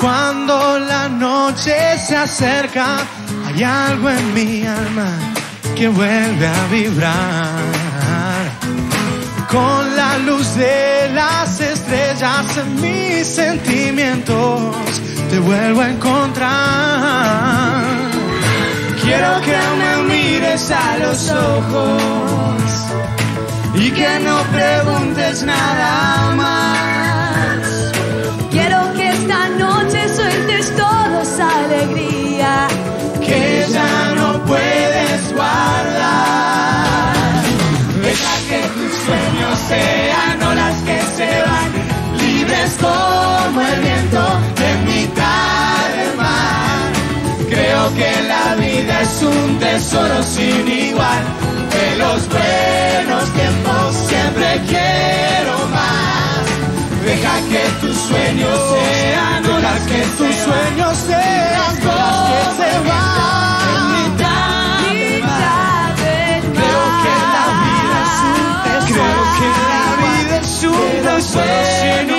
Cuando la noche se acerca, hay algo en mi alma que vuelve a vibrar. Con la luz de las estrellas en mis sentimientos te vuelvo a encontrar. Quiero que me mires a los ojos y que no preguntes nada más. Quiero que esta noche sueltes toda esa alegría que ya no puedes guardar. Deja que tus sueños sean olas que se van, libres como el viento en mitad del mar. Creo que la vida es un tesoro sin igual. De los buenos tiempos siempre quiero más. Deja que tus sueños sean olas que tus sueños sean olas que se van en mitad del mar. Creo que la vida es un tesoro. Creo que la vida es un tesoro sin